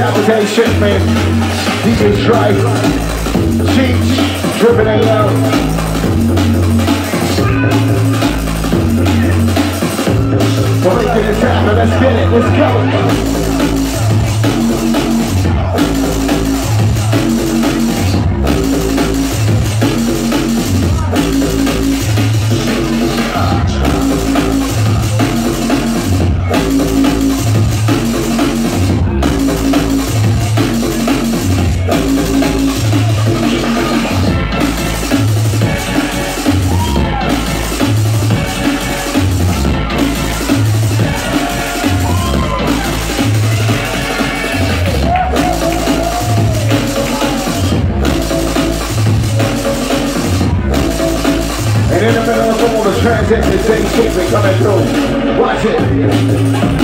decapitation, man. DJ Strife, Cheech, dripping and low. Well, let's get this happen, let's get it, let's go. In the middle of all the transition, things keep me coming through. Watch it.